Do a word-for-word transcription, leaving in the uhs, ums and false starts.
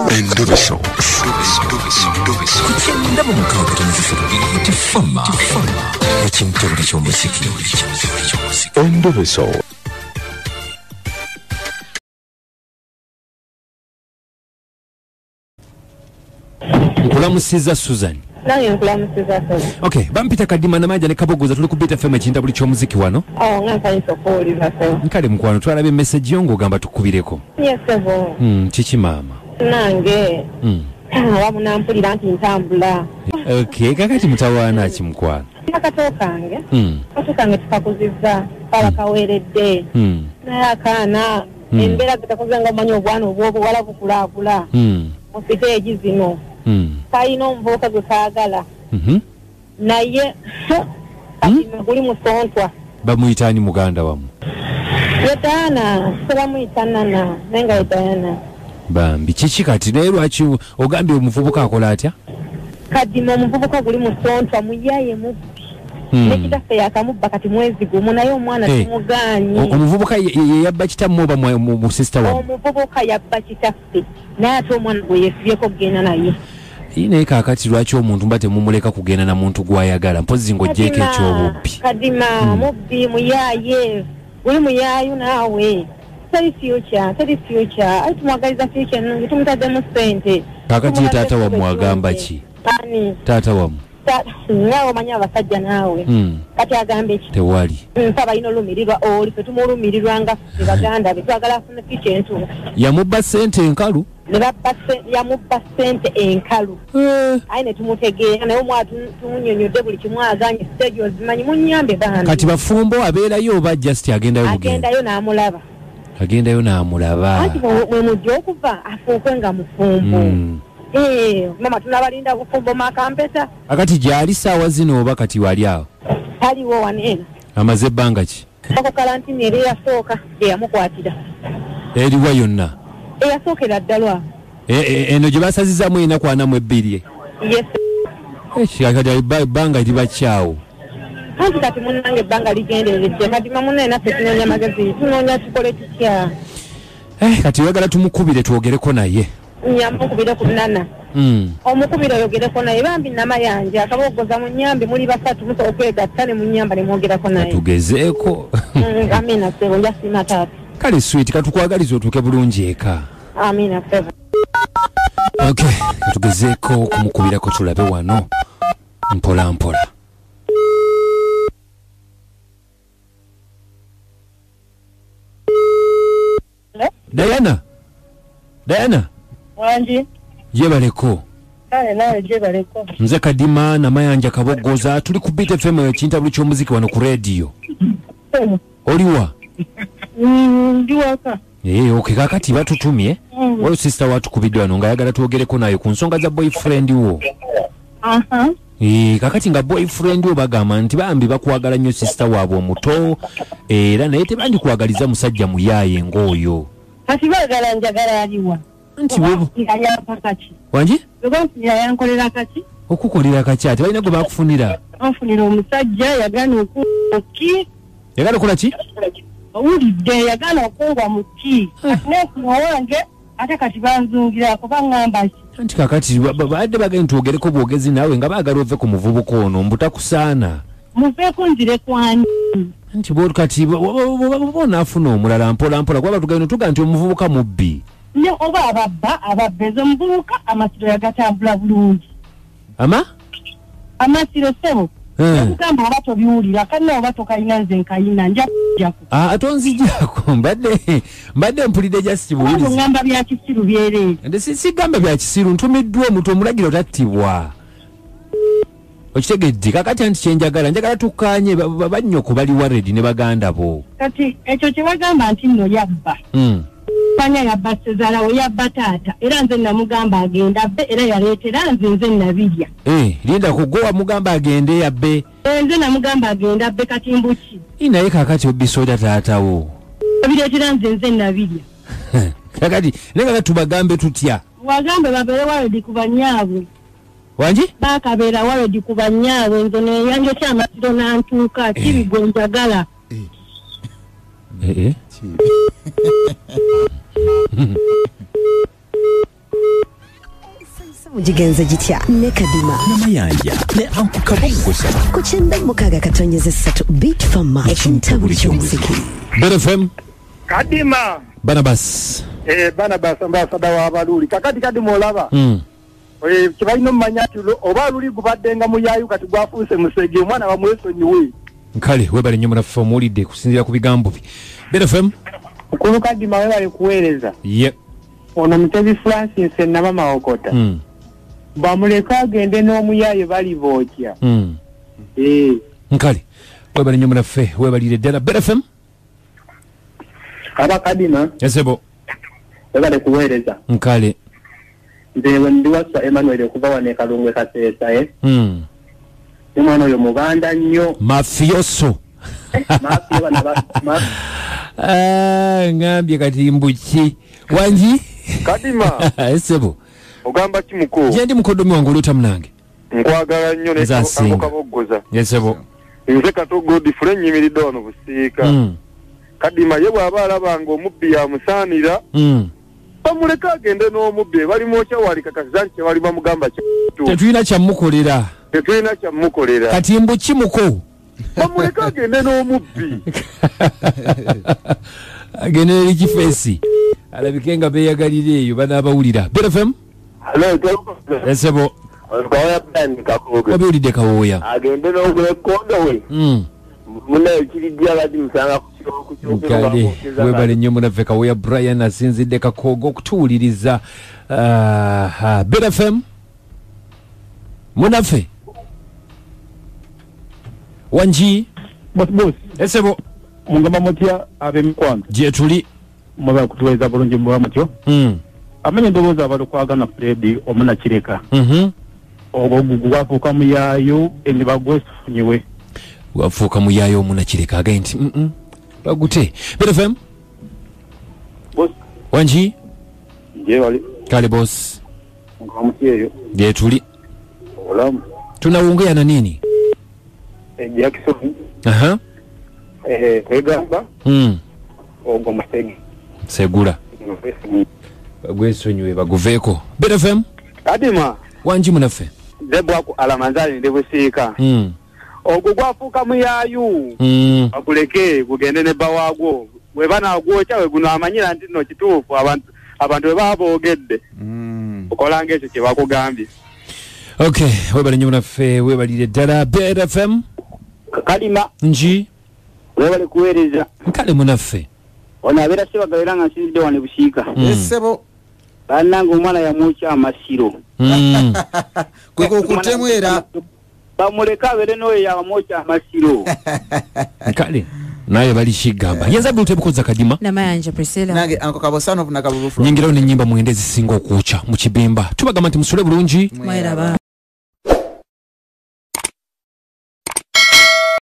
Endobeso. Ndabo mukanga tunzifiro tifama. Ekintu ky'omuziki. Endobeso. Nkulamusiza Susan. Nange nkulamusiza Susan. Okay, bampita kadima namaja ne kabogoza tuli kubita F M ekinta buli ky'omuziki wano. Oh, ngaka isokuwuliza Susan. Nkale mukwano twalabe message yo ng'ogamba tukubireko. Yes, sebo. Mm, kiki maama? Nange. Mm. Wamu nampulira nti ntambula. Okay, kakati mutawaana ki mukwano? Akato kange. Mm. Akato kange tukakuzizza kala kaweredde. Mm. Naye akaana Mm. embeera zitakoze nga omanyi obwana obw'obuwala bukulaakula. Mm. Mu siteegi zino. Mm. Kalina omuvubuka gwe kaagala. Mhm. Naye kati guli musontwa. Bamuyitaani muganda wamu? Yetaana, sebamuyita Nana, naye nga yetaana. Bambi kiki kati naye lwaki ogambye omuvubuka akola atya? Kadima omuvubuka guli musontwa muyaye Mubbi. Mm. Nekitaffe yakamubba kati mwezi gumu naye omwana Hey. tumugaanyi. Omuvubuka yabba kitammwe oba mu sister wamu? Omuvubuka yabba kitaffe naye ate omwana gwe yeesibyeko okugenda naye. Naye kaakati lwaki omuntu mba temumuleka kugenda na muntu gw'ayagala mpozi ng'oggyeko eky'obubbi? Kadima Mm. Mubbi muyaye guli muyaayu naawe. Teri future, teri future. Ayi tumwagaliza future nnungi tumutaddemu ssente. Kaakati ye taata wamu agamba ki? Ani? Taata wamu? Naawe omanyi abasajja naawe. Mm. Kati agamba eki? Tewali. Nfa balina olumirirwa oli fe tumulumirirwa nga ffe baganda be twagala afune future entuufu. Yamubba ssente enkalu? Ne babba yamubba ssente enkalu. Eh. Ayi ne tumutegeera naye omwana tumunyonyodde buli kimu aganye siteegi ozimanyi munnyambe bambi. Kati bafumbo abeerayo oba just agendayo bugenda? Agendayo n'amulaba. Agendayo n'amulaba. Anti mwe mujja okuva afuukwe nga mufumbo. Mm. Eh, mama tunabalinda bufumbo makampeta. Akati gyali ssaawa zino oba kati wali awo? Taliwo waneena. Amaze ebbanga ki? Ako kalantini eri eyasooka eyamukwatira. Eriwa yonna? Eyasookera ddala. Eno gye basazizaamu ennaku ana mu ebbiri. Yes. Kati ebbanga liba kyawo. Anti kati munnange ebbanga ligenderedde kati mamunne naffe tunoonya magezi tunoonya tukole tutya. Eh, kati oyagala tumukubire twogereko naye. Nyamukubire ku Nana. Mm. Omukubire oyogereko naye bambi namayanja akabogoza mu nnyambe muli basatu musobola okwegatta ne mu nnyamba ne mwogerako naye. Tugezeeko. Mm, amina sebo nja sima taata. Kale sweet katukwagaliza otuuke bulungi eka. Amina sebo. Okay, katugezeeko kumukubirako tulabe wano. Mpola mpola. Diana. Diana. Wanji. Yebaleko. Kale nawe jebaleko. Nze Kadima na Mayanja Kabogoza tuli ku Beat F M ekinta buli ky'omuziki wano ku radio. Oliwa? Mm, ndiwaka. Eh, okay kakati batutumye. Mm. Wao sister watu kubidwa no ngayagala tuogereko nayo ku nsonga za boyfriend wo. Aha. Eh, kakati nga boyfriend wo bagamba nti bambi bakwagala nnyo sister waabwe omuto era naye tebandi kwagaliza musajja muyaye ng'oyo. Kati bagala njagala aliwa. Nti webu. Kati. Wanji? Lugomsi yankolera kati. Okukolera kati ate balina gwe bakufunira. Anfunira omusajja yagana okuki. Yagala kola ki? Owulidde yagana okungwa mu ki. Neekuno wange ate kati banzungirako baŋŋamba ki. Anti kakati badde bagenda twogereko bwogezi naawe nga baagala ove ku muvubuka ono mbutakusaana. Muveeko nzire kwani. Nti bo kati bonaafuna omulala mpola mpola kuba batugenda tuga nti omuvubuka Mubbi. Ne oba ababba ababbeza omuvubuka Amasiro yagatambula bulungi. Ama? Amasiro sebo. Eh. Okugamba oba tobiwulira kanna oba tokayina nze nkayina nja kujjako. Ah, atonzijjako mbadde mbadde mpulidde just buwulizi. Ngamba bya kisiru byere. Nde si sigamba bya kisiru ntumiddwa omuntu omulagiro tattibwa. Okitegedde kakati anti kyenjagala njagala tukkaanye bannyoko bali waredi ne baganda bo. Kati ekyo kye bagamba nti nno yabba. Mm. Panya yabba sezala we yabba taata era nze namugamba agenda abbe era yaleetera nze nze nabirya. Eh, linda kugowa mugamba agende yabbe. Nze namugamba agenda abbe kati mbuki. Inaye kakati obisoda taatawo. Abireetera nze nze nabirya. Kakati nenga tubagambe tutya. Wagambe babeere waredi ku banyaabwe. Wanji? Baakabeera waredi ku banyaabwe nze neyanjokya Amasiro Nantuuka kibigwe njagala. Eh eh. Mujigenze jitya ne Kadima Namayanja ne Anku Kabogosa kuchenda mukaga katonyeze satu beat fama ekintabuli ky'omuziki B F M Kadima Barnabas eh Barnabas ambassador wa Baluli kakati Kadima olaba mm eh kibalino mmanya tulo oba luli gubadde nga muyayu kati gwafuuse musege omwana bamwesonyiwe nkale webale nnyo munafu omulidde kusinziira ku bigambo bye B F M mukulu Kadima webale kuweereza ye ono Mutebi Francis Nabama okota mm bamuleka agende n'omuyaye bali bookya mm eh nkale webale nnyo munafu webalire ddala B F M aba Kadima esebo webale kuweereza nkale ndewe ndi wasa Emmanuel okuva wane Kalungwe Kaseesa eh mm omwana oyo mubanda nnyo mafioso mafio bana ba ah ngambye kati mbuki wanji Kadima esebo ogamba kimuko je ndi mukodomi wange olota munange nkwagala nnyo ne kabogoza esebo nze katogo different nyimiridde wano busiika mm Kadima ye bw'aba alabanga omubbi yamusaanira mm bamuleka agende n'omubbi bali mwokya wali kakazanti kyewali bamugamba kyatu tetulina kyamukolera tetulina kyamukolera kati mbuki muko bamuleka agende n'omubbi agende eri kifeesi alabike nga beeyagalira eyo banaabawulira B F M esebo olukawaya plan kakoge wabiwulidde kawooya agende n'ogwekondo we mm muna ekirijja badi musanga ku nkale webale nnyo munaffe kawooya Brian asinzidde kakoogo okutuwuliriza uh, B F M munaffe wanji boss boss esebo mungamba mutya ab'emikwano gye tuli muba kutuweza bulungi muba mutyo mm amenye ndowooza abalukwagana Fred omuna kireka mhm ogwo gwafuuka muyaayo endiba gwefunyiwe wafuuka muyaayo omuna kireka agaye nti mm bagute B F M boss wanji je wali kale boss ngamutyeyo gye tuli olamu tunawongea na nini e Jackson aha eh kwegamba mm ogwo masegi segula bagwesonyiwe baguveeko B F M Kadima wanji munaffe debwako alamanzali ndebusiika mm ogwo gwafuuka muyaayu mm akuleke gugende ne bawagwo webana gwokya we guno amanyira nti no kituufu abantu abantu baba boogedde mm okolanga ekyo kye bakugambye okay webale nnyo munaffe webalire ddala B F M Kadima nji webale kuweereza nkale munaffe ono abeera sebagabera nga nsinzidde wane busiika esebo bannanga omwana yamwokya Amasiro mm kwe kutemwera bamuleka abere noyo yamwokya Amasiro nkale naye bali kigamba yenza bulute bukoza Kadima namayanja Priscilla nage anko kabosano na kabulufu nyingirawo ne nyimba mwendezi singa okucha mu kibimba tubagamba nti musule bulungi mwera ba